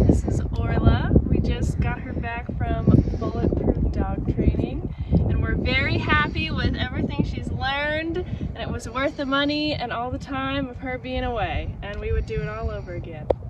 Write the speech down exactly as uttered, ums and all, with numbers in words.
This is Orla. We just got her back from Bulletproof Dog Training, and we're very happy with everything she's learned, and it was worth the money and all the time of her being away, and we would do it all over again.